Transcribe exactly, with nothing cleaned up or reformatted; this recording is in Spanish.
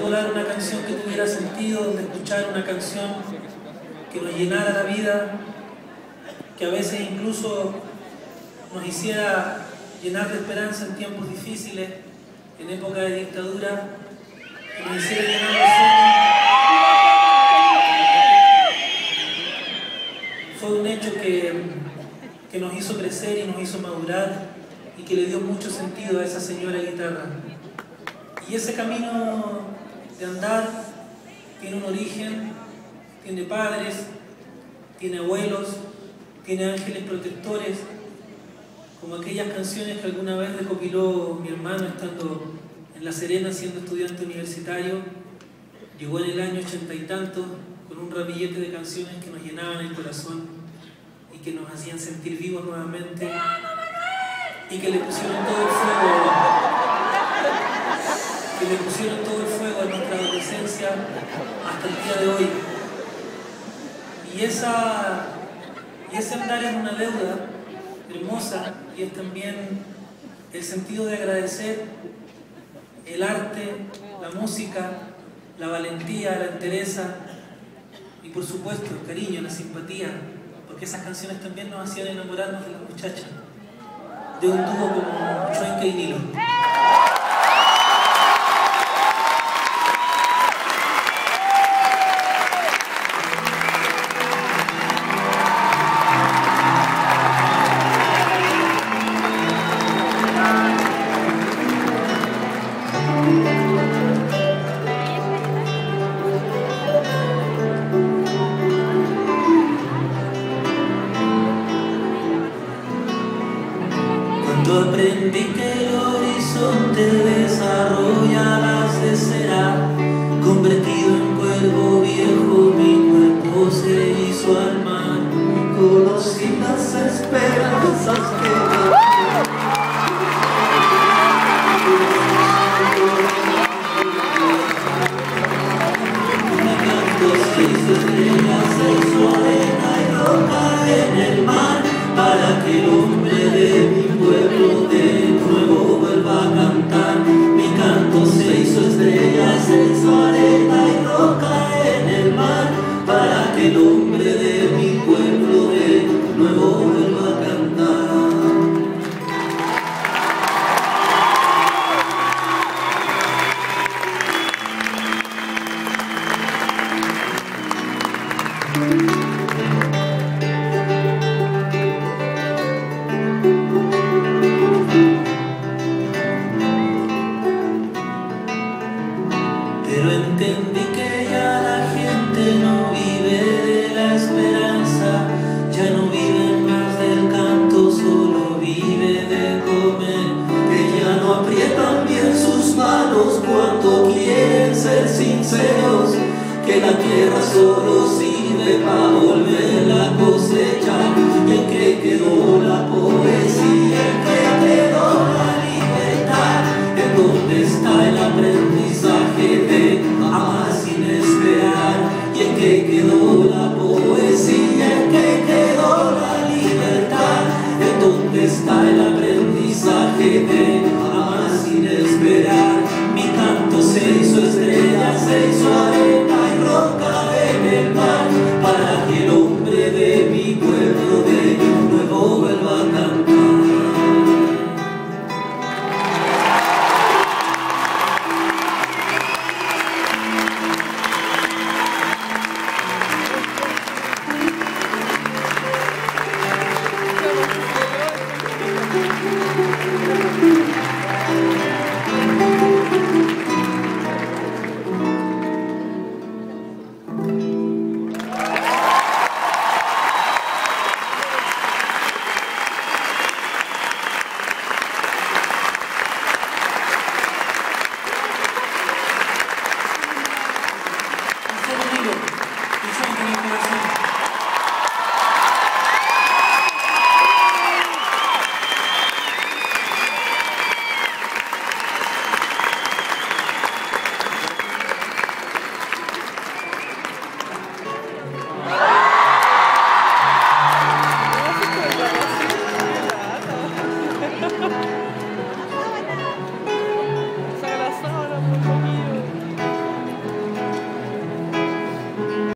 encontrar una canción que tuviera sentido, donde escuchar una canción que nos llenara la vida, que a veces incluso nos hiciera llenar de esperanza en tiempos difíciles, en época de dictadura, que nos hiciera llenar de sueños. Fue un hecho que, que nos hizo crecer y nos hizo madurar y que le dio mucho sentido a esa señora guitarra. Y ese camino de andar tiene un origen, tiene padres, tiene abuelos, tiene ángeles protectores, como aquellas canciones que alguna vez recopiló mi hermano estando en La Serena siendo estudiante universitario. Llegó en el año ochenta y tanto con un ramillete de canciones que nos llenaban el corazón y que nos hacían sentir vivos nuevamente y que le pusieron todo el fuego que le pusieron todo el fuego a nuestra adolescencia hasta el día de hoy. Y, esa, y ese andar es una deuda hermosa y es también el sentido de agradecer el arte, la música, la valentía, la entereza y por supuesto el cariño, la simpatía, porque esas canciones también nos hacían enamorarnos de las muchachas, de un dúo como Chuenca y Nilo. Cuando aprendí que el horizonte desarrolla las de cera, convertido en cuervo viejo, mi cuerpo se hizo al mar. Conocí las esperanzas que me canto seis estrellas en su arena y roca en el mar, para que el hombre de mi pueblo de nuevo vuelva a cantar. Mi canto se hizo estrellas en su arena y roca en el mar, para que el hombre de mi pueblo de nuevo vuelva a cantar. Pero entendí que ya la gente no vive de la esperanza, ya no vive más del canto, solo vive de comer, que ya no aprietan bien sus manos cuando quieren ser sinceros, que la tierra solo sirve para volverla a cosechar, y el que quedó la